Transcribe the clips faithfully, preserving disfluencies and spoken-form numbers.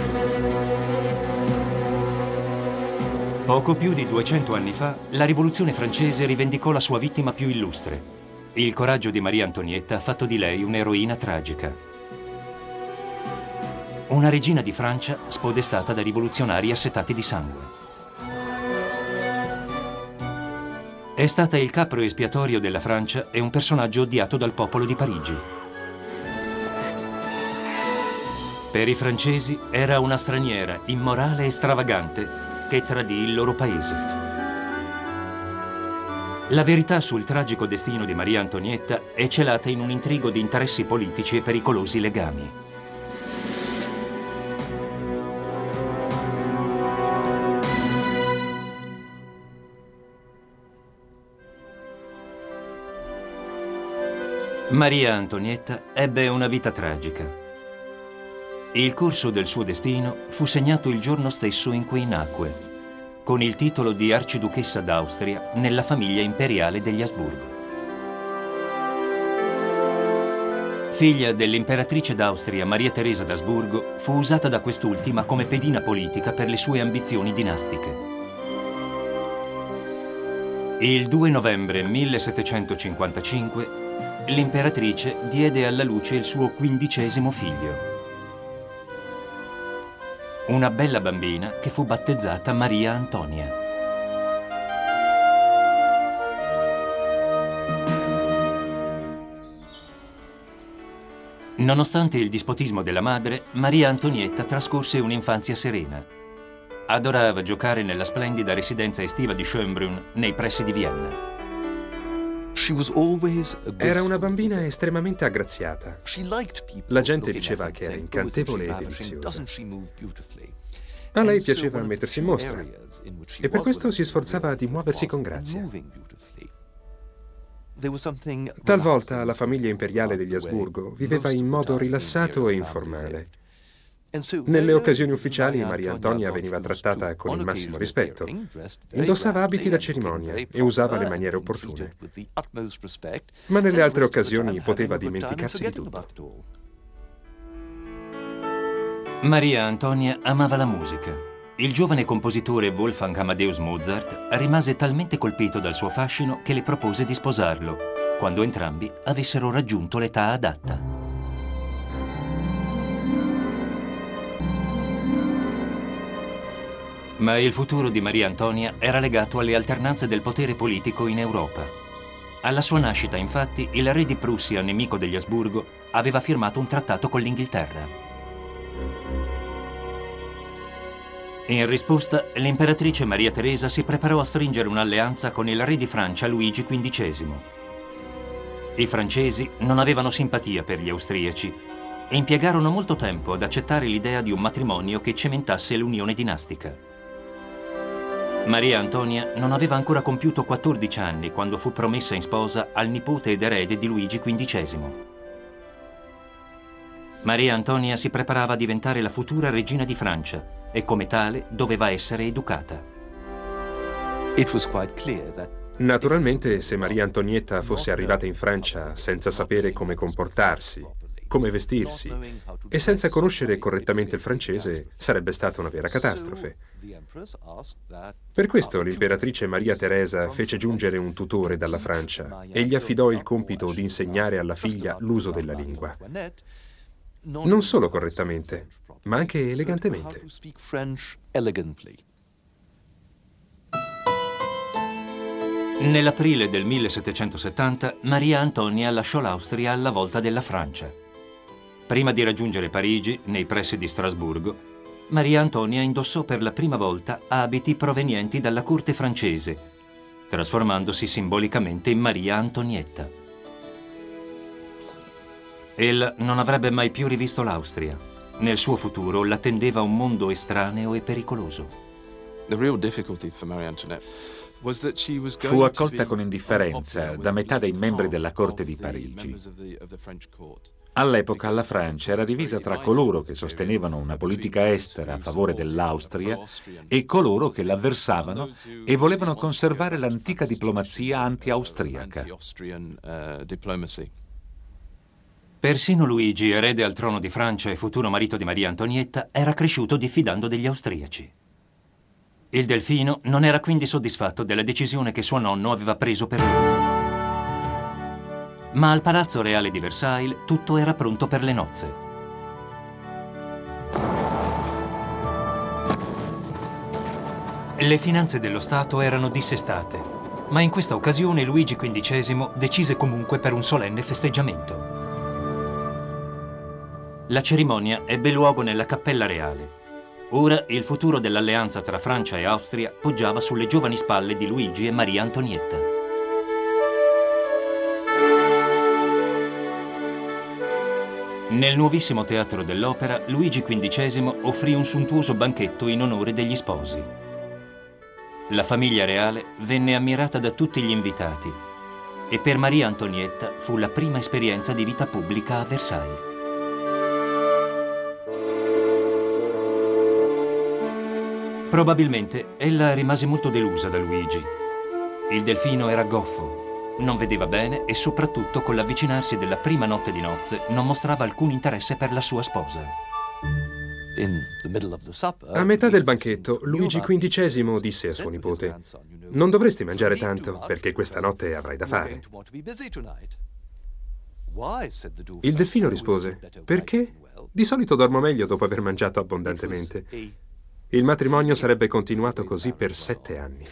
Poco più di duecento anni fa, la Rivoluzione francese rivendicò la sua vittima più illustre. Il coraggio di Maria Antonietta ha fatto di lei un'eroina tragica. Una regina di Francia spodestata da rivoluzionari assetati di sangue. È stata il capro espiatorio della Francia e un personaggio odiato dal popolo di Parigi. Per i francesi era una straniera, immorale e stravagante, che tradì il loro paese. La verità sul tragico destino di Maria Antonietta è celata in un intrigo di interessi politici e pericolosi legami. Maria Antonietta ebbe una vita tragica. Il corso del suo destino fu segnato il giorno stesso in cui nacque, con il titolo di arciduchessa d'Austria nella famiglia imperiale degli Asburgo. Figlia dell'imperatrice d'Austria Maria Teresa d'Asburgo, fu usata da quest'ultima come pedina politica per le sue ambizioni dinastiche. Il due novembre millesettecentocinquantacinque, l'imperatrice diede alla luce il suo quindicesimo figlio. Una bella bambina che fu battezzata Maria Antonia. Nonostante il dispotismo della madre, Maria Antonietta trascorse un'infanzia serena. Adorava giocare nella splendida residenza estiva di Schönbrunn, nei pressi di Vienna. Era una bambina estremamente aggraziata. La gente diceva che era incantevole e deliziosa. A lei piaceva mettersi in mostra e per questo si sforzava di muoversi con grazia. Talvolta la famiglia imperiale degli Asburgo viveva in modo rilassato e informale. Nelle occasioni ufficiali Maria Antonia veniva trattata con il massimo rispetto. Indossava abiti da cerimonia e usava le maniere opportune. Ma nelle altre occasioni poteva dimenticarsi di tutto. Maria Antonia amava la musica. Il giovane compositore Wolfgang Amadeus Mozart rimase talmente colpito dal suo fascino che le propose di sposarlo, quando entrambi avessero raggiunto l'età adatta. Ma il futuro di Maria Antonia era legato alle alternanze del potere politico in Europa. Alla sua nascita, infatti, il re di Prussia, nemico degli Asburgo, aveva firmato un trattato con l'Inghilterra. In risposta, l'imperatrice Maria Teresa si preparò a stringere un'alleanza con il re di Francia Luigi quindicesimo. I francesi non avevano simpatia per gli austriaci e impiegarono molto tempo ad accettare l'idea di un matrimonio che cementasse l'unione dinastica. Maria Antonia non aveva ancora compiuto quattordici anni quando fu promessa in sposa al nipote ed erede di Luigi quindicesimo. Maria Antonia si preparava a diventare la futura regina di Francia e come tale doveva essere educata. Naturalmente, se Maria Antonietta fosse arrivata in Francia senza sapere come comportarsi, come vestirsi e senza conoscere correttamente il francese, sarebbe stata una vera catastrofe. Per questo l'imperatrice Maria Teresa fece giungere un tutore dalla Francia e gli affidò il compito di insegnare alla figlia l'uso della lingua. Non solo correttamente, ma anche elegantemente. Nell'aprile del millesettecentosettanta, Maria Antonia lasciò l'Austria alla volta della Francia. Prima di raggiungere Parigi, nei pressi di Strasburgo, Maria Antonia indossò per la prima volta abiti provenienti dalla corte francese, trasformandosi simbolicamente in Maria Antonietta. Ella non avrebbe mai più rivisto l'Austria. Nel suo futuro l'attendeva un mondo estraneo e pericoloso. Fu accolta con indifferenza da metà dei membri della corte di Parigi. All'epoca la Francia era divisa tra coloro che sostenevano una politica estera a favore dell'Austria e coloro che l'avversavano e volevano conservare l'antica diplomazia anti-austriaca. Persino Luigi, erede al trono di Francia e futuro marito di Maria Antonietta, era cresciuto diffidando degli austriaci. Il Delfino non era quindi soddisfatto della decisione che suo nonno aveva preso per lui. Ma al Palazzo Reale di Versailles tutto era pronto per le nozze. Le finanze dello Stato erano dissestate, ma in questa occasione Luigi quindicesimo decise comunque per un solenne festeggiamento. La cerimonia ebbe luogo nella Cappella Reale. Ora il futuro dell'alleanza tra Francia e Austria poggiava sulle giovani spalle di Luigi e Maria Antonietta. Nel nuovissimo teatro dell'Opera, Luigi quindicesimo offrì un sontuoso banchetto in onore degli sposi. La famiglia reale venne ammirata da tutti gli invitati e per Maria Antonietta fu la prima esperienza di vita pubblica a Versailles. Probabilmente ella rimase molto delusa da Luigi. Il Delfino era goffo, non vedeva bene e soprattutto con l'avvicinarsi della prima notte di nozze non mostrava alcun interesse per la sua sposa. A metà del banchetto, Luigi quindicesimo disse a suo nipote: «Non dovresti mangiare tanto, perché questa notte avrai da fare». Il Delfino rispose: «Perché? Di solito dormo meglio dopo aver mangiato abbondantemente». Il matrimonio sarebbe continuato così per sette anni.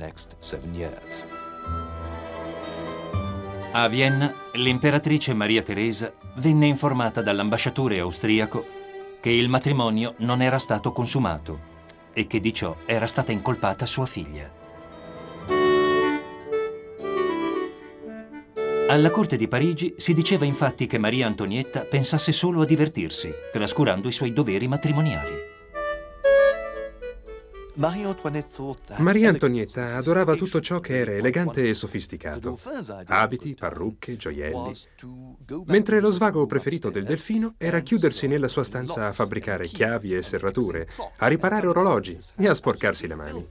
A Vienna, l'imperatrice Maria Teresa venne informata dall'ambasciatore austriaco che il matrimonio non era stato consumato e che di ciò era stata incolpata sua figlia. Alla corte di Parigi si diceva infatti che Maria Antonietta pensasse solo a divertirsi, trascurando i suoi doveri matrimoniali. Maria Antonietta adorava tutto ciò che era elegante e sofisticato: abiti, parrucche, gioielli. Mentre lo svago preferito del Delfino era chiudersi nella sua stanza a fabbricare chiavi e serrature, a riparare orologi e a sporcarsi le mani.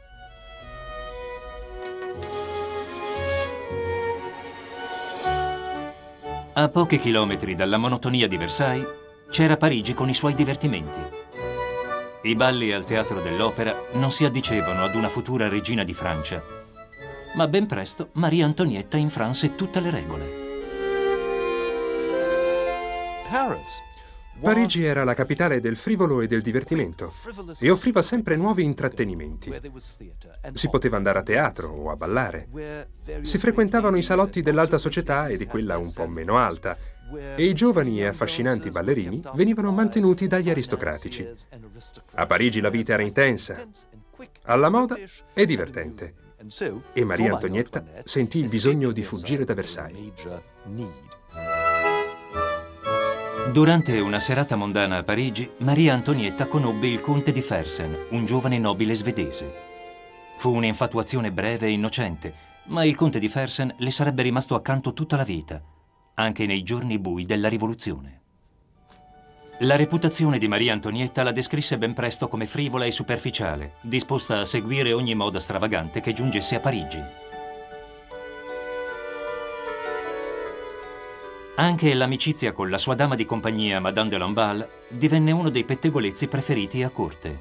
A pochi chilometri dalla monotonia di Versailles c'era Parigi con i suoi divertimenti. I balli al Teatro dell'Opera non si addicevano ad una futura regina di Francia, ma ben presto Maria Antonietta infranse tutte le regole. Parigi era la capitale del frivolo e del divertimento e offriva sempre nuovi intrattenimenti. Si poteva andare a teatro o a ballare. Si frequentavano i salotti dell'alta società e di quella un po' meno alta, e i giovani e affascinanti ballerini venivano mantenuti dagli aristocratici. A Parigi la vita era intensa, alla moda e divertente, e Maria Antonietta sentì il bisogno di fuggire da Versailles. Durante una serata mondana a Parigi, Maria Antonietta conobbe il conte di Fersen, un giovane nobile svedese. Fu un'infatuazione breve e innocente, ma il conte di Fersen le sarebbe rimasto accanto tutta la vita, anche nei giorni bui della rivoluzione. La reputazione di Maria Antonietta la descrisse ben presto come frivola e superficiale, disposta a seguire ogni moda stravagante che giungesse a Parigi. Anche l'amicizia con la sua dama di compagnia, Madame de Lamballe, divenne uno dei pettegolezzi preferiti a corte.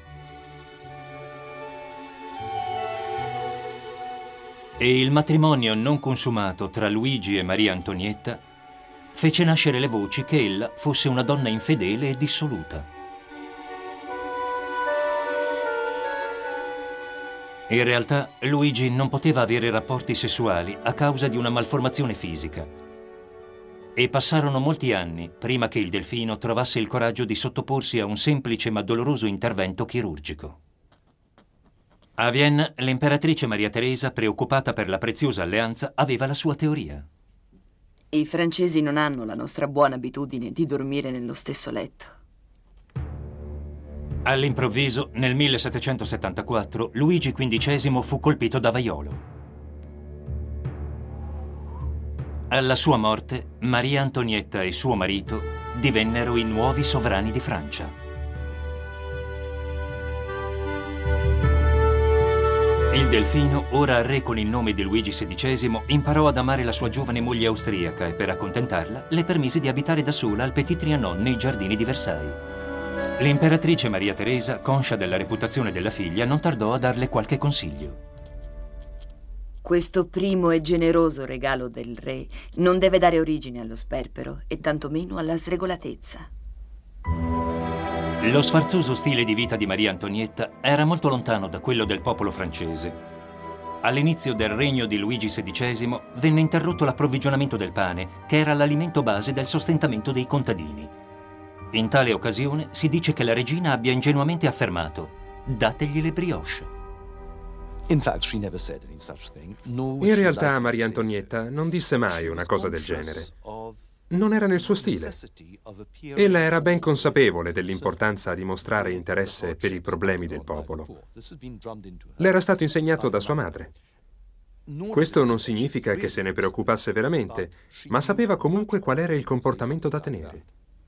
E il matrimonio non consumato tra Luigi e Maria Antonietta fece nascere le voci che ella fosse una donna infedele e dissoluta. In realtà, Luigi non poteva avere rapporti sessuali a causa di una malformazione fisica. E passarono molti anni prima che il Delfino trovasse il coraggio di sottoporsi a un semplice ma doloroso intervento chirurgico. A Vienna, l'imperatrice Maria Teresa, preoccupata per la preziosa alleanza, aveva la sua teoria. I francesi non hanno la nostra buona abitudine di dormire nello stesso letto. All'improvviso, nel millesettecentosettantaquattro, Luigi quindicesimo fu colpito da vaiolo. Alla sua morte, Maria Antonietta e suo marito divennero i nuovi sovrani di Francia. Il Delfino, ora re con il nome di Luigi sedicesimo, imparò ad amare la sua giovane moglie austriaca e per accontentarla le permise di abitare da sola al Petit Trianon nei giardini di Versailles. L'imperatrice Maria Teresa, conscia della reputazione della figlia, non tardò a darle qualche consiglio. Questo primo e generoso regalo del re non deve dare origine allo sperpero e tantomeno alla sregolatezza. Lo sfarzoso stile di vita di Maria Antonietta era molto lontano da quello del popolo francese. All'inizio del regno di Luigi sedicesimo venne interrotto l'approvvigionamento del pane, che era l'alimento base del sostentamento dei contadini. In tale occasione si dice che la regina abbia ingenuamente affermato: dategli le brioche. In realtà Maria Antonietta non disse mai una cosa del genere. Non era nel suo stile. Ella era ben consapevole dell'importanza di mostrare interesse per i problemi del popolo. Le era stato insegnato da sua madre. Questo non significa che se ne preoccupasse veramente, ma sapeva comunque qual era il comportamento da tenere.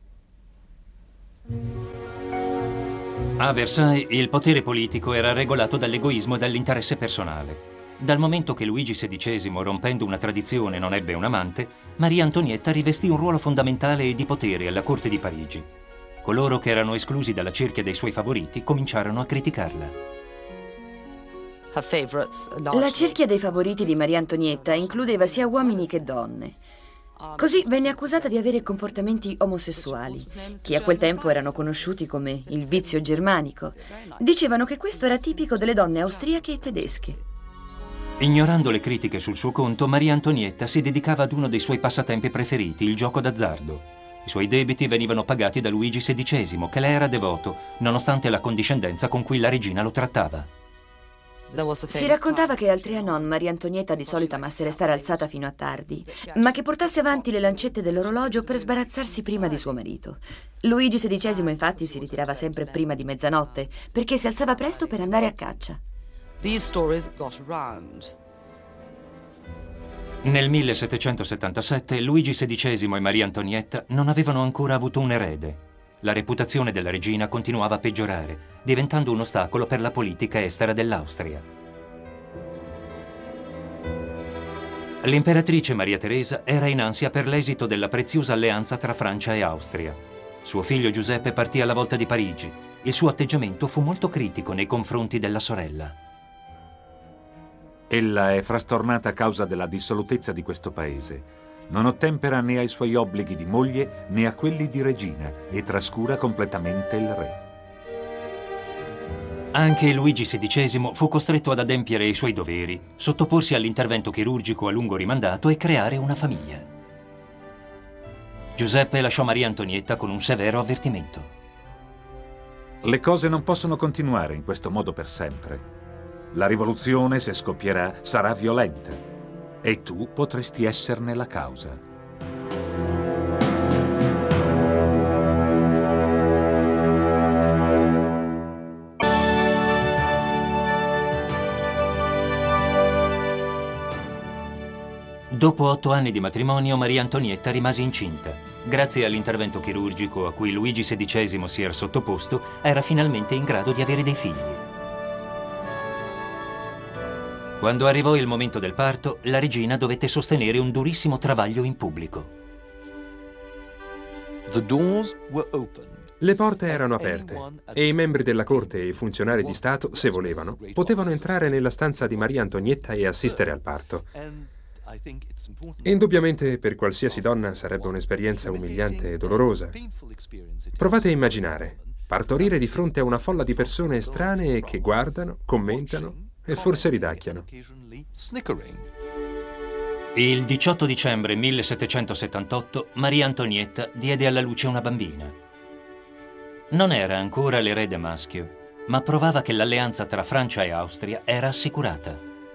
A Versailles il potere politico era regolato dall'egoismo e dall'interesse personale. Dal momento che Luigi sedicesimo, rompendo una tradizione, non ebbe un amante, Maria Antonietta rivestì un ruolo fondamentale e di potere alla corte di Parigi. Coloro che erano esclusi dalla cerchia dei suoi favoriti cominciarono a criticarla. La cerchia dei favoriti di Maria Antonietta includeva sia uomini che donne. Così venne accusata di avere comportamenti omosessuali, che a quel tempo erano conosciuti come il vizio germanico. Dicevano che questo era tipico delle donne austriache e tedesche. Ignorando le critiche sul suo conto, Maria Antonietta si dedicava ad uno dei suoi passatempi preferiti, il gioco d'azzardo. I suoi debiti venivano pagati da Luigi sedicesimo, che le era devoto, nonostante la condiscendenza con cui la regina lo trattava. Si raccontava che al Trianon Maria Antonietta di solito amasse restare alzata fino a tardi, ma che portasse avanti le lancette dell'orologio per sbarazzarsi prima di suo marito. Luigi sedicesimo infatti si ritirava sempre prima di mezzanotte, perché si alzava presto per andare a caccia. Nel millesettecentosettantasette Luigi sedicesimo e Maria Antonietta non avevano ancora avuto un erede. La reputazione della regina continuava a peggiorare, diventando un ostacolo per la politica estera dell'Austria. L'imperatrice Maria Teresa era in ansia per l'esito della preziosa alleanza tra Francia e Austria. Suo figlio Giuseppe partì alla volta di Parigi. Il suo atteggiamento fu molto critico nei confronti della sorella. Ella è frastornata a causa della dissolutezza di questo paese. Non ottempera né ai suoi obblighi di moglie né a quelli di regina e trascura completamente il re. Anche Luigi sedicesimo fu costretto ad adempiere i suoi doveri, sottoporsi all'intervento chirurgico a lungo rimandato e creare una famiglia. Giuseppe lasciò Maria Antonietta con un severo avvertimento. Le cose non possono continuare in questo modo per sempre. La rivoluzione, se scoppierà, sarà violenta e tu potresti esserne la causa. Dopo otto anni di matrimonio, Maria Antonietta rimase incinta. Grazie all'intervento chirurgico a cui Luigi sedicesimo si era sottoposto, era finalmente in grado di avere dei figli. Quando arrivò il momento del parto, la regina dovette sostenere un durissimo travaglio in pubblico. Le porte erano aperte e i membri della corte e i funzionari di Stato, se volevano, potevano entrare nella stanza di Maria Antonietta e assistere al parto. Indubbiamente per qualsiasi donna sarebbe un'esperienza umiliante e dolorosa. Provate a immaginare, partorire di fronte a una folla di persone estranee che guardano, commentano e forse ridacchiano. Il diciotto dicembre millesettecentosettantotto Maria Antonietta diede alla luce una bambina. Non era ancora l'erede maschio, ma provava che l'alleanza tra Francia e Austria era assicurata.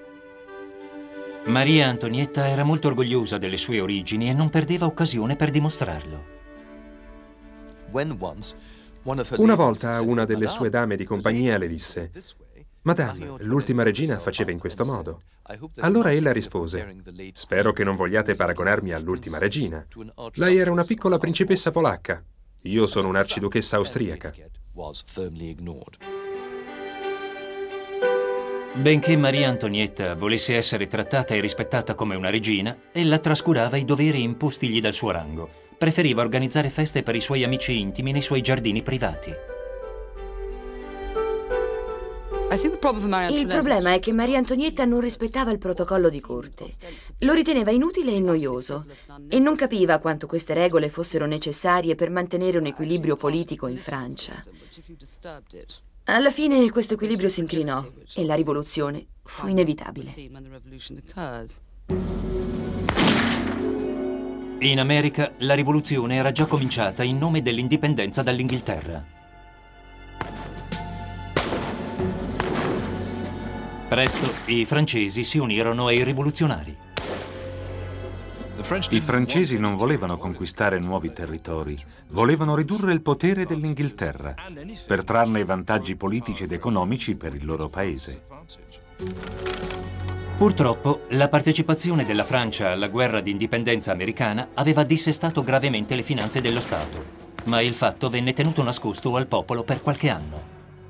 Maria Antonietta era molto orgogliosa delle sue origini e non perdeva occasione per dimostrarlo. Una volta una delle sue dame di compagnia le disse: «Madame, l'ultima regina faceva in questo modo». Allora ella rispose: «Spero che non vogliate paragonarmi all'ultima regina. Lei era una piccola principessa polacca. Io sono un'arciduchessa austriaca». Benché Maria Antonietta volesse essere trattata e rispettata come una regina, ella trascurava i doveri impostigli dal suo rango. Preferiva organizzare feste per i suoi amici intimi nei suoi giardini privati. Il problema è che Maria Antonietta non rispettava il protocollo di corte. Lo riteneva inutile e noioso e non capiva quanto queste regole fossero necessarie per mantenere un equilibrio politico in Francia. Alla fine questo equilibrio si incrinò e la rivoluzione fu inevitabile. In America la rivoluzione era già cominciata in nome dell'indipendenza dall'Inghilterra. Presto i francesi si unirono ai rivoluzionari. I francesi non volevano conquistare nuovi territori, volevano ridurre il potere dell'Inghilterra per trarne vantaggi politici ed economici per il loro paese. Purtroppo, la partecipazione della Francia alla guerra di indipendenza americana aveva dissestato gravemente le finanze dello Stato, ma il fatto venne tenuto nascosto al popolo per qualche anno.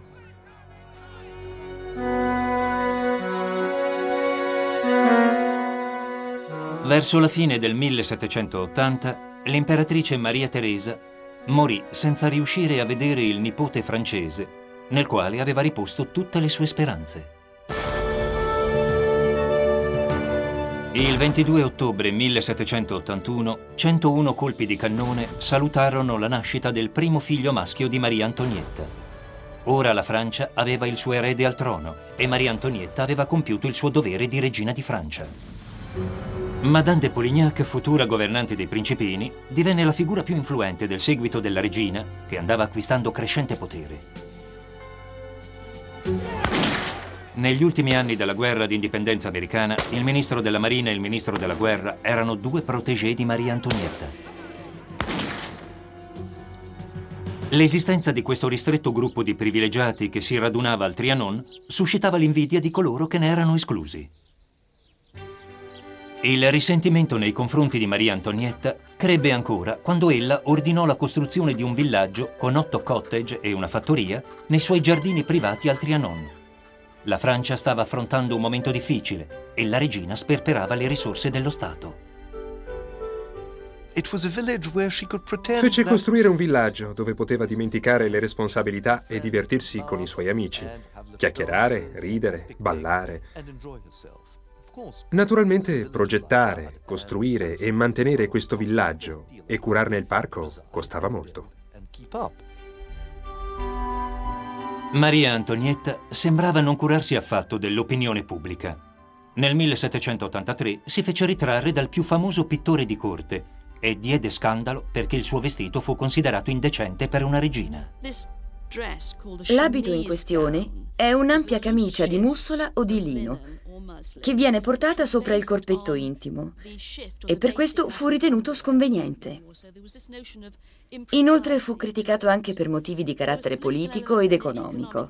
Verso la fine del millesettecentottanta, l'imperatrice Maria Teresa morì senza riuscire a vedere il nipote francese, nel quale aveva riposto tutte le sue speranze. Il ventidue ottobre millesettecentottantuno, centouno colpi di cannone salutarono la nascita del primo figlio maschio di Maria Antonietta. Ora la Francia aveva il suo erede al trono e Maria Antonietta aveva compiuto il suo dovere di regina di Francia. Madame de Polignac, futura governante dei Principini, divenne la figura più influente del seguito della regina, che andava acquistando crescente potere. Negli ultimi anni della guerra di indipendenza americana, il ministro della Marina e il ministro della guerra erano due protégé di Maria Antonietta. L'esistenza di questo ristretto gruppo di privilegiati che si radunava al Trianon suscitava l'invidia di coloro che ne erano esclusi. Il risentimento nei confronti di Maria Antonietta crebbe ancora quando ella ordinò la costruzione di un villaggio con otto cottage e una fattoria nei suoi giardini privati al Trianon. La Francia stava affrontando un momento difficile e la regina sperperava le risorse dello Stato. Fece costruire un villaggio dove poteva dimenticare le responsabilità e divertirsi con i suoi amici, chiacchierare, ridere, ballare. Naturalmente progettare, costruire e mantenere questo villaggio e curarne il parco costava molto. Maria Antonietta sembrava non curarsi affatto dell'opinione pubblica. Nel millesettecentottantatré si fece ritrarre dal più famoso pittore di corte e diede scandalo perché il suo vestito fu considerato indecente per una regina. L'abito in questione è un'ampia camicia di mussola o di lino che viene portata sopra il corpetto intimo e per questo fu ritenuto sconveniente. Inoltre fu criticato anche per motivi di carattere politico ed economico.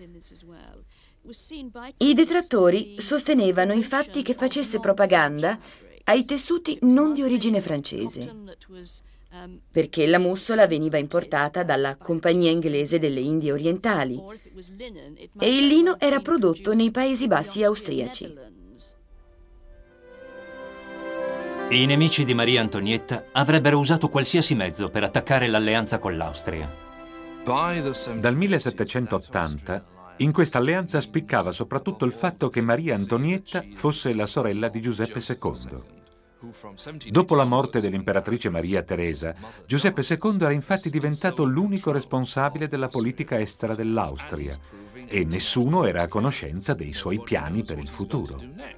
I detrattori sostenevano infatti che facesse propaganda ai tessuti non di origine francese, perché la mussola veniva importata dalla Compagnia Inglese delle Indie Orientali e il lino era prodotto nei Paesi Bassi austriaci. I nemici di Maria Antonietta avrebbero usato qualsiasi mezzo per attaccare l'alleanza con l'Austria. Dal millesettecentottanta, in questa alleanza spiccava soprattutto il fatto che Maria Antonietta fosse la sorella di Giuseppe secondo. Dopo la morte dell'imperatrice Maria Teresa, Giuseppe secondo era infatti diventato l'unico responsabile della politica estera dell'Austria e nessuno era a conoscenza dei suoi piani per il futuro.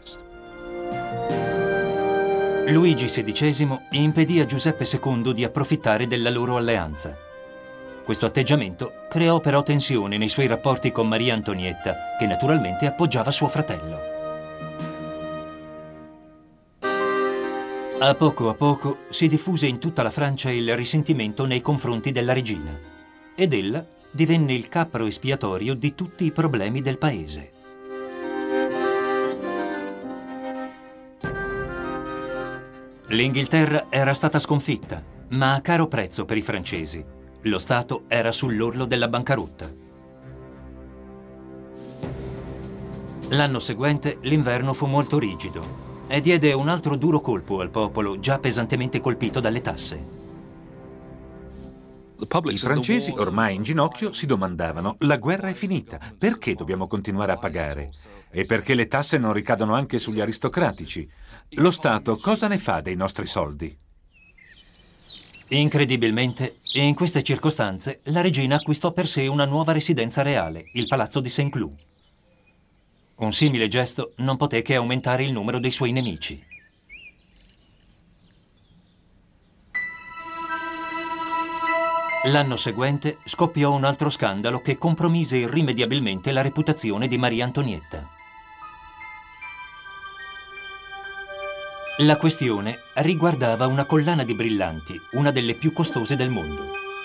Luigi sedicesimo impedì a Giuseppe secondo di approfittare della loro alleanza. Questo atteggiamento creò però tensione nei suoi rapporti con Maria Antonietta, che naturalmente appoggiava suo fratello. A poco a poco si diffuse in tutta la Francia il risentimento nei confronti della regina ed ella divenne il capro espiatorio di tutti i problemi del paese. L'Inghilterra era stata sconfitta, ma a caro prezzo per i francesi. Lo Stato era sull'orlo della bancarotta. L'anno seguente l'inverno fu molto rigido e diede un altro duro colpo al popolo già pesantemente colpito dalle tasse. I francesi, ormai in ginocchio, si domandavano: la guerra è finita, perché dobbiamo continuare a pagare? E perché le tasse non ricadono anche sugli aristocratici? Lo Stato cosa ne fa dei nostri soldi? Incredibilmente, in queste circostanze, la regina acquistò per sé una nuova residenza reale, il palazzo di Saint-Cloud. Un simile gesto non poté che aumentare il numero dei suoi nemici. L'anno seguente scoppiò un altro scandalo che compromise irrimediabilmente la reputazione di Maria Antonietta. La questione riguardava una collana di brillanti, una delle più costose del mondo.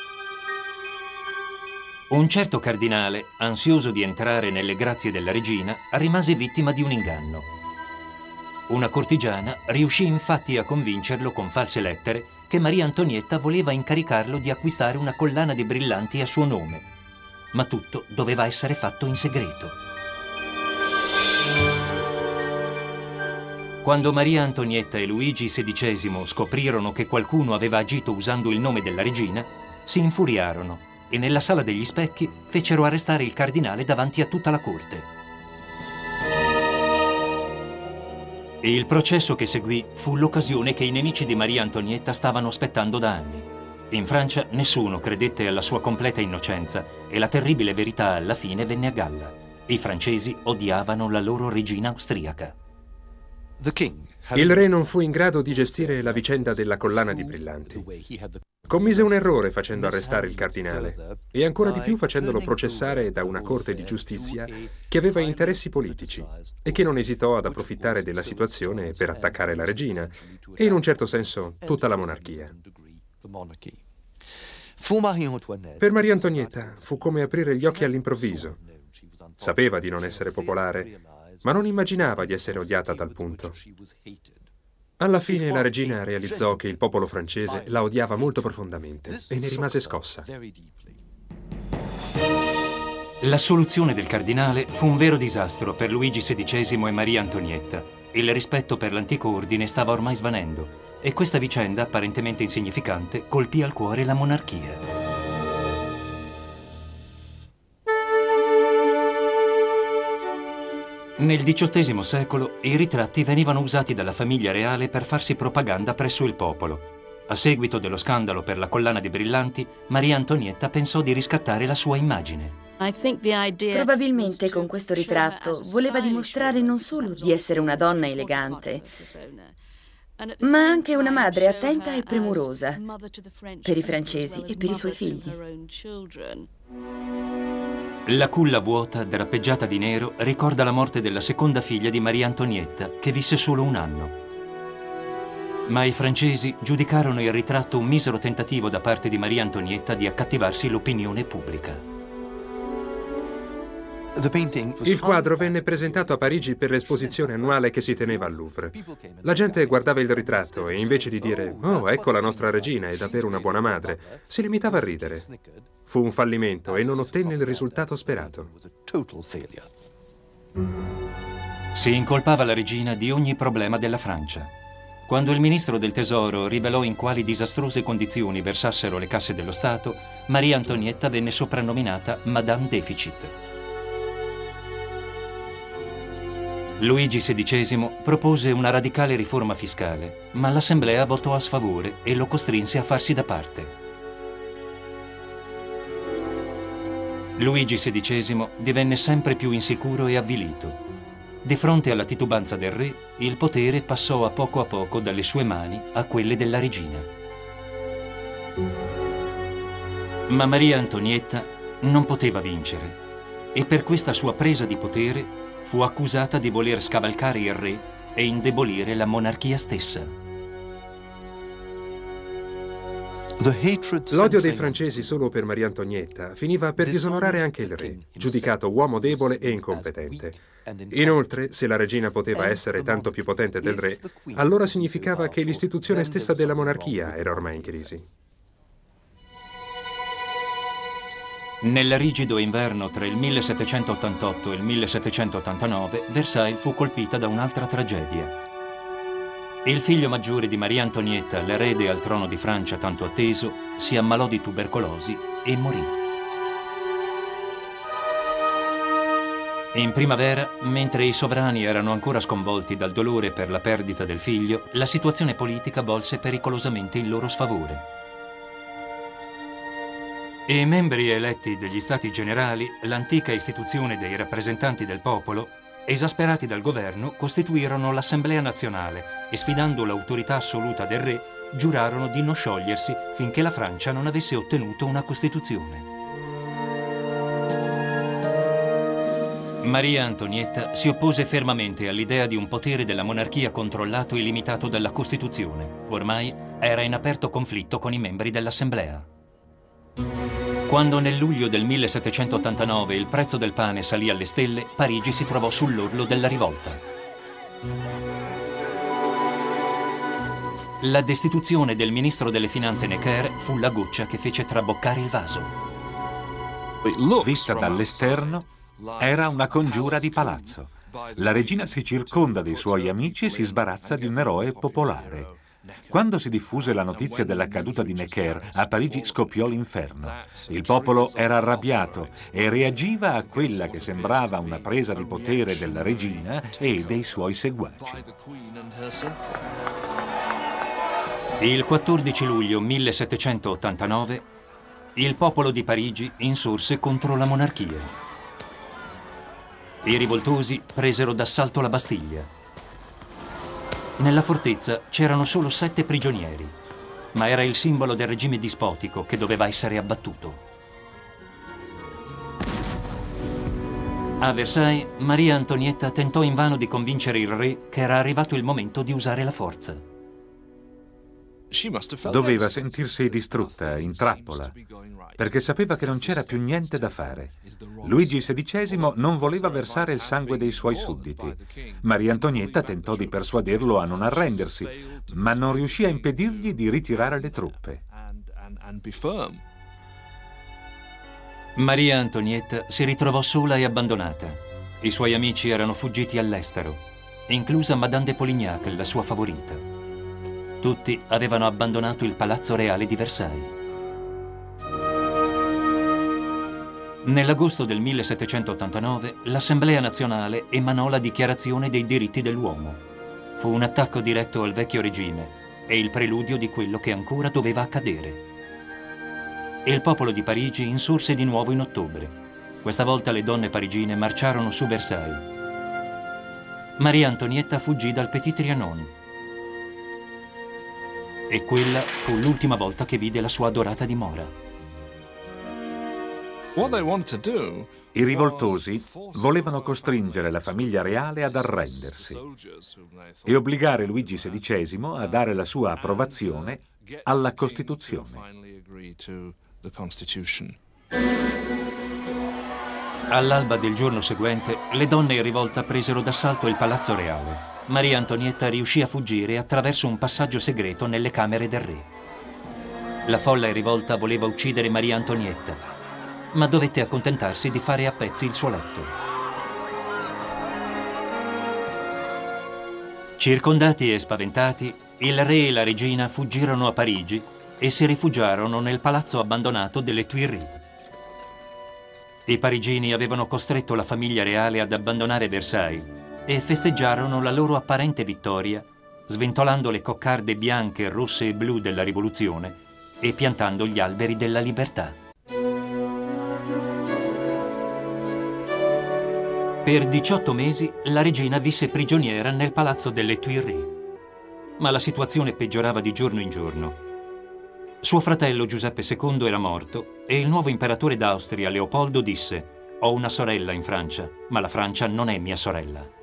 Un certo cardinale, ansioso di entrare nelle grazie della regina, rimase vittima di un inganno. Una cortigiana riuscì infatti a convincerlo con false lettere che Maria Antonietta voleva incaricarlo di acquistare una collana di brillanti a suo nome, ma tutto doveva essere fatto in segreto. Quando Maria Antonietta e Luigi sedicesimo scoprirono che qualcuno aveva agito usando il nome della regina, si infuriarono e nella sala degli specchi fecero arrestare il cardinale davanti a tutta la corte. E il processo che seguì fu l'occasione che i nemici di Maria Antonietta stavano aspettando da anni. In Francia nessuno credette alla sua completa innocenza e la terribile verità alla fine venne a galla. I francesi odiavano la loro regina austriaca. Il re non fu in grado di gestire la vicenda della collana di brillanti. Commise un errore facendo arrestare il cardinale e ancora di più facendolo processare da una corte di giustizia che aveva interessi politici e che non esitò ad approfittare della situazione per attaccare la regina e in un certo senso tutta la monarchia. Per Maria Antonietta fu come aprire gli occhi all'improvviso. Sapeva di non essere popolare, ma non immaginava di essere odiata a tal punto. Alla fine la regina realizzò che il popolo francese la odiava molto profondamente e ne rimase scossa. La soluzione del cardinale fu un vero disastro per Luigi sedicesimo e Maria Antonietta. Il rispetto per l'antico ordine stava ormai svanendo e questa vicenda, apparentemente insignificante, colpì al cuore la monarchia. Nel diciottesimo secolo i ritratti venivano usati dalla famiglia reale per farsi propaganda presso il popolo. A seguito dello scandalo per la collana di brillanti, Maria Antonietta pensò di riscattare la sua immagine. Probabilmente con questo ritratto voleva dimostrare non solo di essere una donna elegante, ma anche una madre attenta e premurosa per i francesi e per i suoi figli. La culla vuota, drapeggiata di nero, ricorda la morte della seconda figlia di Maria Antonietta, che visse solo un anno. Ma i francesi giudicarono il ritratto un misero tentativo da parte di Maria Antonietta di accattivarsi l'opinione pubblica. Il quadro venne presentato a Parigi per l'esposizione annuale che si teneva al Louvre. La gente guardava il ritratto e invece di dire «Oh, ecco la nostra regina, è davvero una buona madre», si limitava a ridere. Fu un fallimento e non ottenne il risultato sperato. Si incolpava la regina di ogni problema della Francia. Quando il ministro del Tesoro rivelò in quali disastrose condizioni versassero le casse dello Stato, Maria Antonietta venne soprannominata Madame Deficit. Luigi sedicesimo propose una radicale riforma fiscale, ma l'Assemblea votò a sfavore e lo costrinse a farsi da parte. Luigi sedicesimo divenne sempre più insicuro e avvilito. Di fronte alla titubanza del re, il potere passò a poco a poco dalle sue mani a quelle della regina. Ma Maria Antonietta non poteva vincere e per questa sua presa di potere fu accusata di voler scavalcare il re e indebolire la monarchia stessa. L'odio dei francesi solo per Maria Antonietta finiva per disonorare anche il re, giudicato uomo debole e incompetente. Inoltre, se la regina poteva essere tanto più potente del re, allora significava che l'istituzione stessa della monarchia era ormai in crisi. Nel rigido inverno tra il millesettecentottantotto e il millesettecentottantanove, Versailles fu colpita da un'altra tragedia. Il figlio maggiore di Maria Antonietta, l'erede al trono di Francia tanto atteso, si ammalò di tubercolosi e morì. In primavera, mentre i sovrani erano ancora sconvolti dal dolore per la perdita del figlio, la situazione politica volse pericolosamente in loro sfavore. I membri eletti degli Stati Generali, l'antica istituzione dei rappresentanti del popolo, esasperati dal governo, costituirono l'Assemblea Nazionale e, sfidando l'autorità assoluta del re, giurarono di non sciogliersi finché la Francia non avesse ottenuto una Costituzione. Maria Antonietta si oppose fermamente all'idea di un potere della monarchia controllato e limitato dalla Costituzione. Ormai era in aperto conflitto con i membri dell'Assemblea. Quando nel luglio del millesettecentottantanove il prezzo del pane salì alle stelle, Parigi si trovò sull'orlo della rivolta. La destituzione del ministro delle finanze Necker fu la goccia che fece traboccare il vaso. Vista dall'esterno, era una congiura di palazzo. La regina si circonda dei suoi amici e si sbarazza di un eroe popolare. Quando si diffuse la notizia della caduta di Necker, a Parigi scoppiò l'inferno. Il popolo era arrabbiato e reagiva a quella che sembrava una presa di potere della regina e dei suoi seguaci. Il quattordici luglio millesettecentottantanove, il popolo di Parigi insorse contro la monarchia. I rivoltosi presero d'assalto la Bastiglia. Nella fortezza c'erano solo sette prigionieri, ma era il simbolo del regime dispotico che doveva essere abbattuto. A Versailles, Maria Antonietta tentò invano di convincere il re che era arrivato il momento di usare la forza. Doveva sentirsi distrutta, in trappola, perché sapeva che non c'era più niente da fare. Luigi sedicesimo non voleva versare il sangue dei suoi sudditi. Maria Antonietta tentò di persuaderlo a non arrendersi, ma non riuscì a impedirgli di ritirare le truppe. Maria Antonietta si ritrovò sola e abbandonata. I suoi amici erano fuggiti all'estero, inclusa Madame de Polignac, la sua favorita. Tutti avevano abbandonato il palazzo reale di Versailles. Nell'agosto del millesettecentottantanove l'Assemblea nazionale emanò la Dichiarazione dei diritti dell'uomo. Fu un attacco diretto al vecchio regime e il preludio di quello che ancora doveva accadere. Il popolo di Parigi insorse di nuovo in ottobre. Questa volta le donne parigine marciarono su Versailles. Maria Antonietta fuggì dal Petit Trianon. E quella fu l'ultima volta che vide la sua adorata dimora. I rivoltosi volevano costringere la famiglia reale ad arrendersi e obbligare Luigi sedicesimo a dare la sua approvazione alla Costituzione. All'alba del giorno seguente, le donne in rivolta presero d'assalto il palazzo reale. Maria Antonietta riuscì a fuggire attraverso un passaggio segreto nelle camere del re. La folla in rivolta voleva uccidere Maria Antonietta, ma dovette accontentarsi di fare a pezzi il suo letto. Circondati e spaventati, il re e la regina fuggirono a Parigi e si rifugiarono nel palazzo abbandonato delle Tuileries. I parigini avevano costretto la famiglia reale ad abbandonare Versailles e festeggiarono la loro apparente vittoria, sventolando le coccarde bianche, rosse e blu della rivoluzione e piantando gli alberi della libertà. Per diciotto mesi la regina visse prigioniera nel palazzo delle Tuileries, ma la situazione peggiorava di giorno in giorno. Suo fratello Giuseppe secondo era morto e il nuovo imperatore d'Austria, Leopoldo, disse: «Ho una sorella in Francia, ma la Francia non è mia sorella».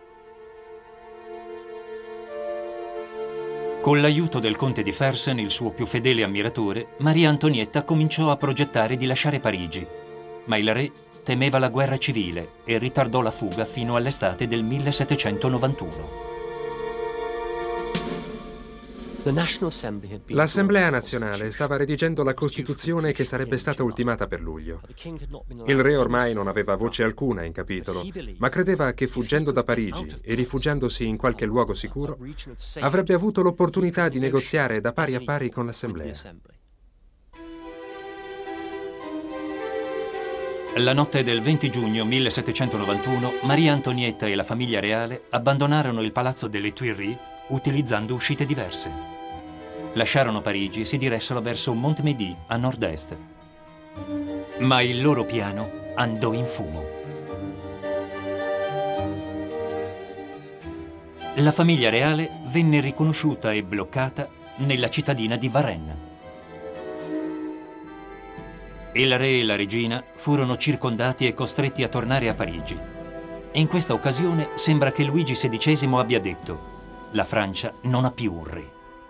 Con l'aiuto del conte di Fersen, il suo più fedele ammiratore, Maria Antonietta cominciò a progettare di lasciare Parigi, ma il re temeva la guerra civile e ritardò la fuga fino all'estate del millesettecentonovantuno. L'Assemblea nazionale stava redigendo la Costituzione che sarebbe stata ultimata per luglio. Il re ormai non aveva voce alcuna in capitolo, ma credeva che fuggendo da Parigi e rifugiandosi in qualche luogo sicuro, avrebbe avuto l'opportunità di negoziare da pari a pari con l'Assemblea. La notte del venti giugno millesettecentonovantuno, Maria Antonietta e la famiglia reale abbandonarono il palazzo delle Tuileries utilizzando uscite diverse. Lasciarono Parigi e si diressero verso Montmédy, a nord-est. Ma il loro piano andò in fumo. La famiglia reale venne riconosciuta e bloccata nella cittadina di Varennes. Il re e la regina furono circondati e costretti a tornare a Parigi. In questa occasione sembra che Luigi sedicesimo abbia detto: la Francia non ha più un re.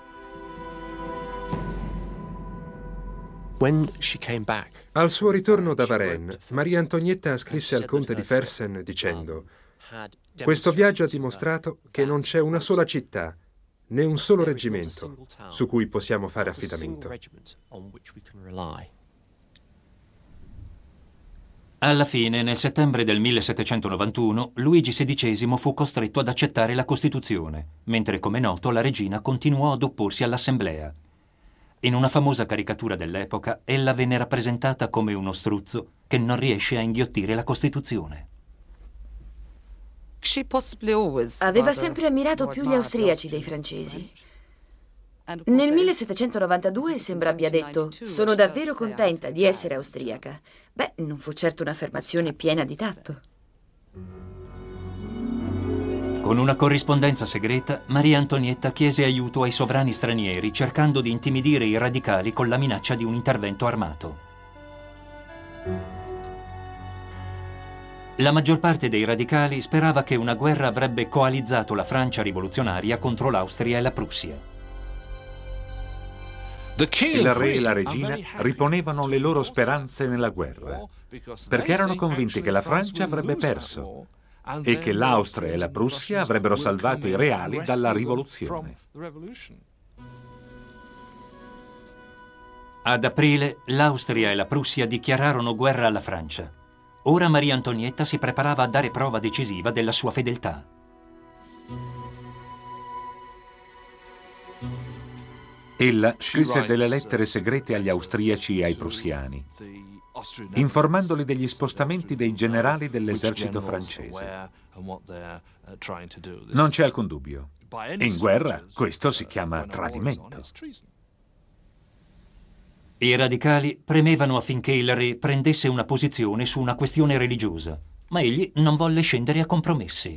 Al suo ritorno da Varennes, Maria Antonietta scrisse al conte di Fersen dicendo: questo viaggio ha dimostrato che non c'è una sola città, né un solo reggimento su cui possiamo fare affidamento. Alla fine, nel settembre del millesettecentonovantuno, Luigi sedicesimo fu costretto ad accettare la Costituzione, mentre, come noto, la regina continuò ad opporsi all'Assemblea. In una famosa caricatura dell'epoca, ella venne rappresentata come uno struzzo che non riesce a inghiottire la Costituzione. Aveva sempre ammirato più gli austriaci dei francesi. Nel millesettecentonovantadue sembra abbia detto: sono davvero contenta di essere austriaca. Beh, non fu certo un'affermazione piena di tatto. Con una corrispondenza segreta, Maria Antonietta chiese aiuto ai sovrani stranieri, cercando di intimidire i radicali con la minaccia di un intervento armato. La maggior parte dei radicali sperava che una guerra avrebbe coalizzato la Francia rivoluzionaria contro l'Austria e la Prussia. Il re e la regina riponevano le loro speranze nella guerra, perché erano convinti che la Francia avrebbe perso e che l'Austria e la Prussia avrebbero salvato i reali dalla rivoluzione. Ad aprile, l'Austria e la Prussia dichiararono guerra alla Francia. Ora Maria Antonietta si preparava a dare prova decisiva della sua fedeltà. Ella scrisse delle lettere segrete agli austriaci e ai prussiani, informandoli degli spostamenti dei generali dell'esercito francese. Non c'è alcun dubbio. In guerra questo si chiama tradimento. I radicali premevano affinché il re prendesse una posizione su una questione religiosa, ma egli non volle scendere a compromessi.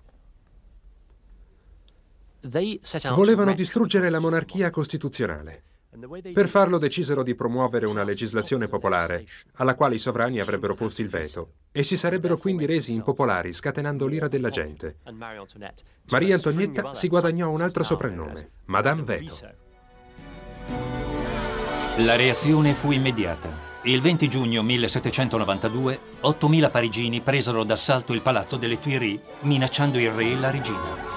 Volevano distruggere la monarchia costituzionale. Per farlo decisero di promuovere una legislazione popolare, alla quale i sovrani avrebbero posto il veto, e si sarebbero quindi resi impopolari, scatenando l'ira della gente. Maria Antonietta si guadagnò un altro soprannome, Madame Veto. La reazione fu immediata. Il venti giugno millesettecentonovantadue, ottomila parigini presero d'assalto il palazzo delle Tuileries, minacciando il re e la regina.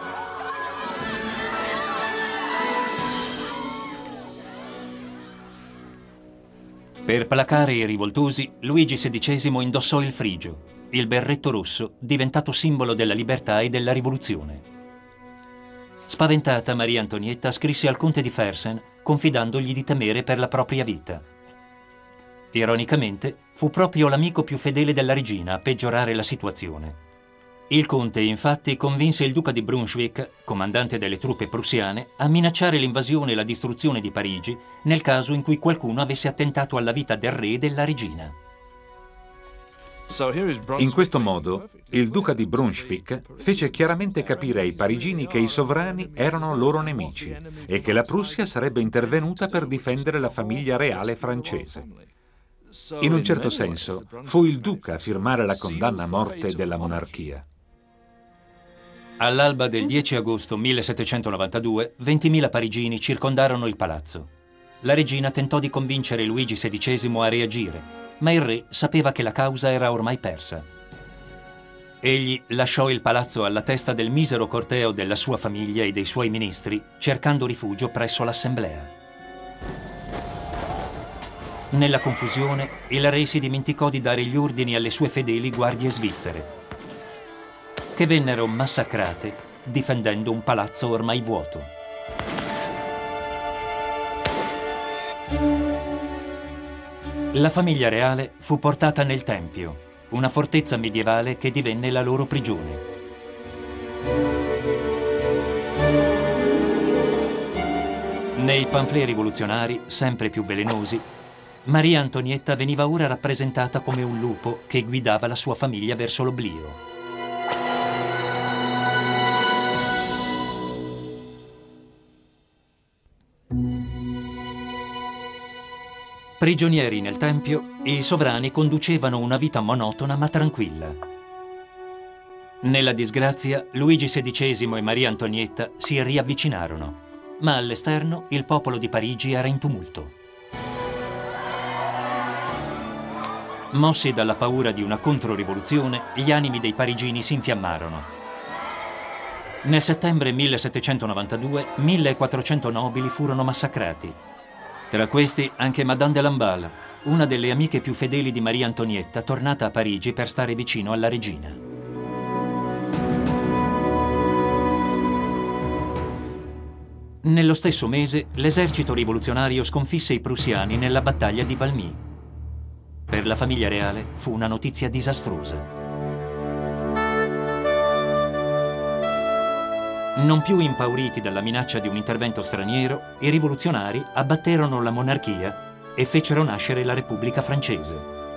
Per placare i rivoltosi, Luigi sedicesimo indossò il frigio, il berretto rosso diventato simbolo della libertà e della rivoluzione. Spaventata, Maria Antonietta scrisse al conte di Fersen confidandogli di temere per la propria vita. Ironicamente, fu proprio l'amico più fedele della regina a peggiorare la situazione. Il conte, infatti, convinse il duca di Brunswick, comandante delle truppe prussiane, a minacciare l'invasione e la distruzione di Parigi nel caso in cui qualcuno avesse attentato alla vita del re e della regina. In questo modo, il duca di Brunswick fece chiaramente capire ai parigini che i sovrani erano loro nemici e che la Prussia sarebbe intervenuta per difendere la famiglia reale francese. In un certo senso, fu il duca a firmare la condanna a morte della monarchia. All'alba del dieci agosto millesettecentonovantadue, ventimila parigini circondarono il palazzo. La regina tentò di convincere Luigi sedicesimo a reagire, ma il re sapeva che la causa era ormai persa. Egli lasciò il palazzo alla testa del misero corteo della sua famiglia e dei suoi ministri, cercando rifugio presso l'assemblea. Nella confusione, il re si dimenticò di dare gli ordini alle sue fedeli guardie svizzere, che vennero massacrate difendendo un palazzo ormai vuoto. La famiglia reale fu portata nel Tempio, una fortezza medievale che divenne la loro prigione. Nei pamphlet rivoluzionari, sempre più velenosi, Maria Antonietta veniva ora rappresentata come un lupo che guidava la sua famiglia verso l'oblio. Prigionieri nel Tempio, i sovrani conducevano una vita monotona ma tranquilla. Nella disgrazia, Luigi sedicesimo e Maria Antonietta si riavvicinarono, ma all'esterno il popolo di Parigi era in tumulto. Mossi dalla paura di una controrivoluzione, gli animi dei parigini si infiammarono. Nel settembre millesettecentonovantadue, millequattrocento nobili furono massacrati. Tra questi anche Madame de Lamballe, una delle amiche più fedeli di Maria Antonietta, tornata a Parigi per stare vicino alla regina. Nello stesso mese, l'esercito rivoluzionario sconfisse i prussiani nella battaglia di Valmy. Per la famiglia reale fu una notizia disastrosa. Non più impauriti dalla minaccia di un intervento straniero, i rivoluzionari abbatterono la monarchia e fecero nascere la Repubblica francese.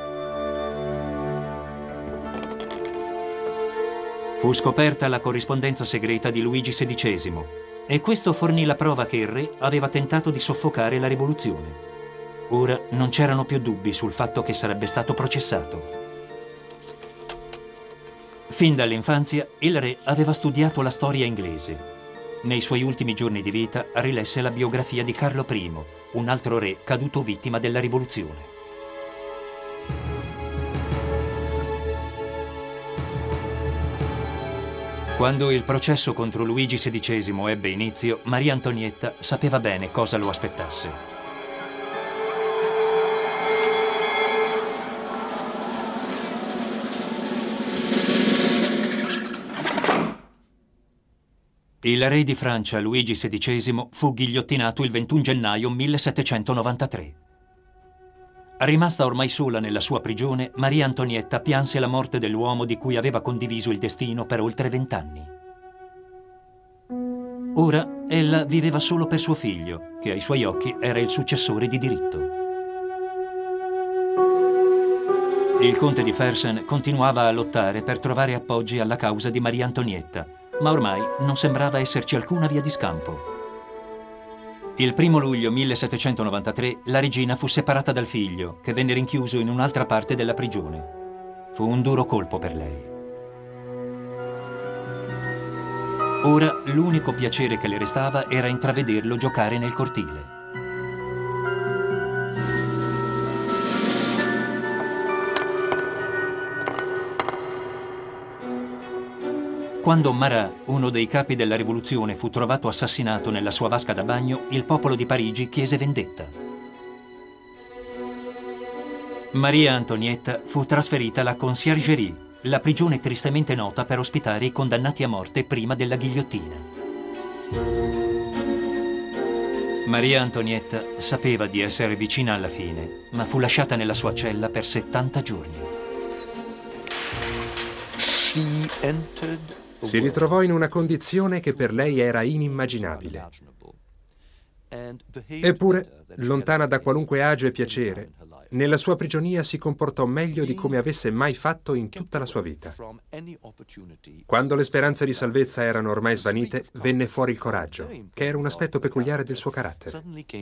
Fu scoperta la corrispondenza segreta di Luigi sedicesimo e questo fornì la prova che il re aveva tentato di soffocare la rivoluzione. Ora non c'erano più dubbi sul fatto che sarebbe stato processato. Fin dall'infanzia, il re aveva studiato la storia inglese. Nei suoi ultimi giorni di vita rilesse la biografia di Carlo primo, un altro re caduto vittima della rivoluzione. Quando il processo contro Luigi sedicesimo ebbe inizio, Maria Antonietta sapeva bene cosa lo aspettasse. Il re di Francia, Luigi sedicesimo, fu ghigliottinato il ventuno gennaio millesettecentonovantatré. Rimasta ormai sola nella sua prigione, Maria Antonietta pianse la morte dell'uomo di cui aveva condiviso il destino per oltre vent'anni. Ora ella viveva solo per suo figlio, che ai suoi occhi era il successore di diritto. Il conte di Fersen continuava a lottare per trovare appoggi alla causa di Maria Antonietta, ma ormai non sembrava esserci alcuna via di scampo. Il primo luglio millesettecentonovantatré la regina fu separata dal figlio, che venne rinchiuso in un'altra parte della prigione. Fu un duro colpo per lei. Ora l'unico piacere che le restava era intravederlo giocare nel cortile. Quando Marat, uno dei capi della rivoluzione, fu trovato assassinato nella sua vasca da bagno, il popolo di Parigi chiese vendetta. Maria Antonietta fu trasferita alla Conciergerie, la prigione tristemente nota per ospitare i condannati a morte prima della ghigliottina. Maria Antonietta sapeva di essere vicina alla fine, ma fu lasciata nella sua cella per settanta giorni. She entered Si ritrovò in una condizione che per lei era inimmaginabile. Eppure, lontana da qualunque agio e piacere, nella sua prigionia si comportò meglio di come avesse mai fatto in tutta la sua vita. Quando le speranze di salvezza erano ormai svanite, venne fuori il coraggio, che era un aspetto peculiare del suo carattere.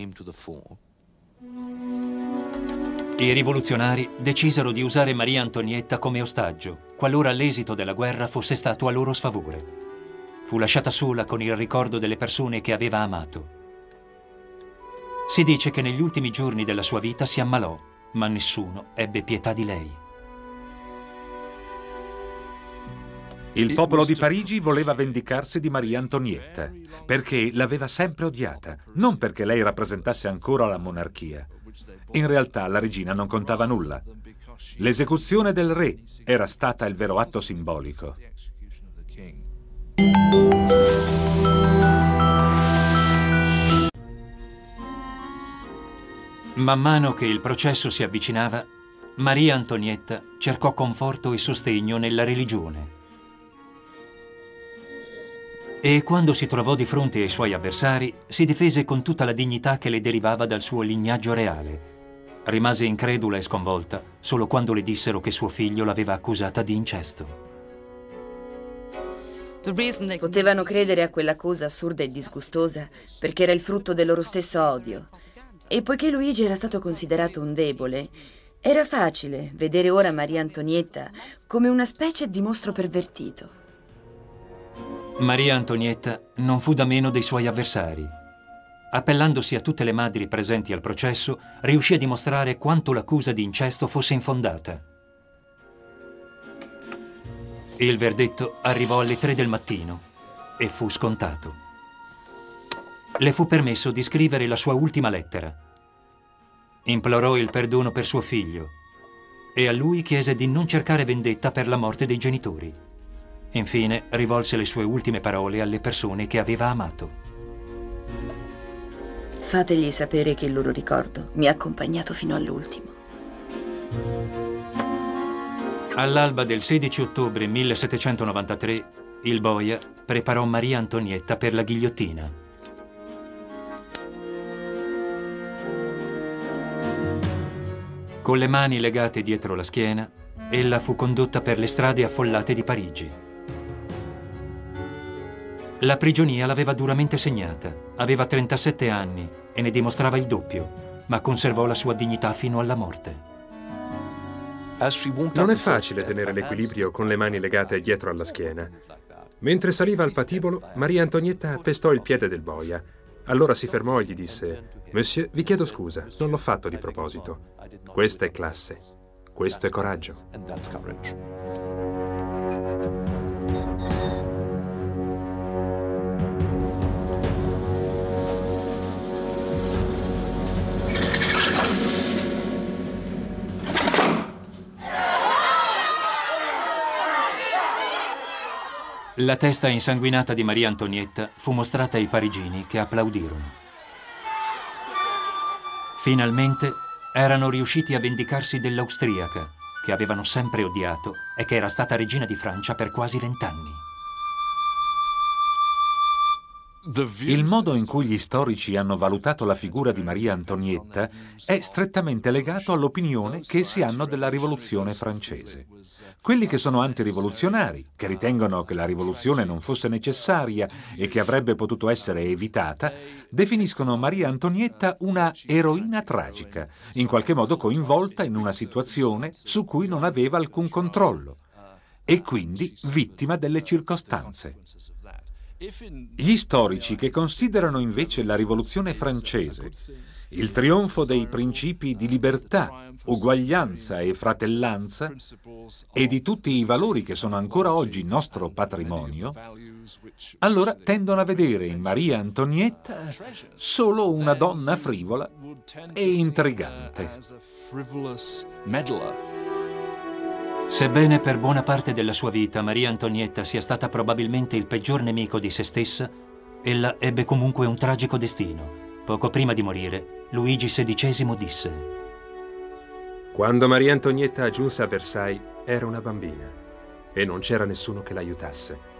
I rivoluzionari decisero di usare Maria Antonietta come ostaggio, qualora l'esito della guerra fosse stato a loro sfavore. Fu lasciata sola con il ricordo delle persone che aveva amato. Si dice che negli ultimi giorni della sua vita si ammalò, ma nessuno ebbe pietà di lei. Il popolo di Parigi voleva vendicarsi di Maria Antonietta, perché l'aveva sempre odiata, non perché lei rappresentasse ancora la monarchia. In realtà la regina non contava nulla. L'esecuzione del re era stata il vero atto simbolico. Man mano che il processo si avvicinava, Maria Antonietta cercò conforto e sostegno nella religione. E quando si trovò di fronte ai suoi avversari, si difese con tutta la dignità che le derivava dal suo lignaggio reale. Rimase incredula e sconvolta solo quando le dissero che suo figlio l'aveva accusata di incesto. Potevano credere a quell'accusa assurda e disgustosa perché era il frutto del loro stesso odio. E poiché Luigi era stato considerato un debole, era facile vedere ora Maria Antonietta come una specie di mostro pervertito. Maria Antonietta non fu da meno dei suoi avversari. Appellandosi a tutte le madri presenti al processo, riuscì a dimostrare quanto l'accusa di incesto fosse infondata. Il verdetto arrivò alle tre del mattino e fu scontato. Le fu permesso di scrivere la sua ultima lettera. Implorò il perdono per suo figlio e a lui chiese di non cercare vendetta per la morte dei genitori. Infine rivolse le sue ultime parole alle persone che aveva amato. Fategli sapere che il loro ricordo mi ha accompagnato fino all'ultimo. All'alba del sedici ottobre millesettecentonovantatré, il boia preparò Maria Antonietta per la ghigliottina. Con le mani legate dietro la schiena, ella fu condotta per le strade affollate di Parigi. La prigionia l'aveva duramente segnata. Aveva trentasette anni e ne dimostrava il doppio, ma conservò la sua dignità fino alla morte. Non è facile tenere l'equilibrio con le mani legate dietro alla schiena. Mentre saliva al patibolo, Maria Antonietta pestò il piede del boia. Allora si fermò e gli disse: «Monsieur, vi chiedo scusa, non l'ho fatto di proposito. Questa è classe, questo è coraggio». La testa insanguinata di Maria Antonietta fu mostrata ai parigini che applaudirono. Finalmente erano riusciti a vendicarsi dell'austriaca, che avevano sempre odiato e che era stata regina di Francia per quasi vent'anni. Il modo in cui gli storici hanno valutato la figura di Maria Antonietta è strettamente legato all'opinione che essi hanno della rivoluzione francese. Quelli che sono antirivoluzionari, che ritengono che la rivoluzione non fosse necessaria e che avrebbe potuto essere evitata, definiscono Maria Antonietta una eroina tragica, in qualche modo coinvolta in una situazione su cui non aveva alcun controllo, e quindi vittima delle circostanze. Gli storici che considerano invece la rivoluzione francese il trionfo dei principi di libertà, uguaglianza e fratellanza e di tutti i valori che sono ancora oggi nostro patrimonio, allora tendono a vedere in Maria Antonietta solo una donna frivola e intrigante. Sebbene per buona parte della sua vita Maria Antonietta sia stata probabilmente il peggior nemico di se stessa, ella ebbe comunque un tragico destino. Poco prima di morire, Luigi sedicesimo disse: «Quando Maria Antonietta giunse a Versailles era una bambina e non c'era nessuno che l'aiutasse.